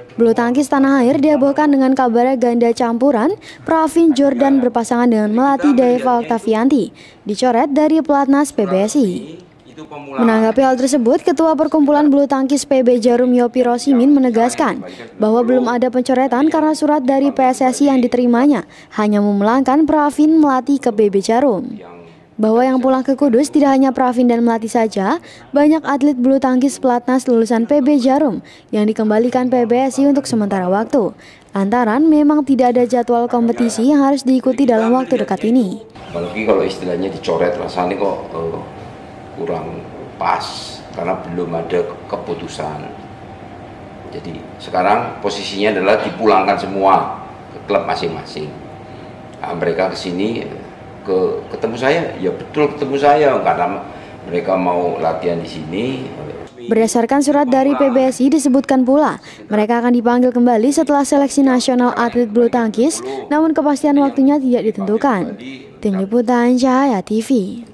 Bulu tangkis tanah air dihebohkan dengan kabarnya ganda campuran Pravin Jordan berpasangan dengan Melati Daeva Oktavianti dicoret dari pelatnas PBSI. Menanggapi hal tersebut, Ketua Perkumpulan Bulu Tangkis PB Jarum Yopi Rosimin menegaskan bahwa belum ada pencoretan karena surat dari PSSI yang diterimanya hanya memulangkan Pravin Melati ke PB Jarum. Bahwa yang pulang ke Kudus tidak hanya Pravin dan Melati saja, banyak atlet bulu tangkis pelatnas lulusan PB Jarum yang dikembalikan PBSI untuk sementara waktu. Lantaran memang tidak ada jadwal kompetisi yang harus diikuti dalam waktu dekat ini. Apalagi kalau istilahnya dicoret, rasanya kok kurang pas karena belum ada keputusan. Jadi sekarang posisinya adalah dipulangkan semua ke klub masing-masing. Nah, mereka kesini ketemu saya, ya betul ketemu saya karena mereka mau latihan di sini. Berdasarkan surat dari PBSI disebutkan pula, mereka akan dipanggil kembali setelah seleksi nasional atlet bulu tangkis, namun kepastian waktunya tidak ditentukan. Tim Liputan Cahaya TV.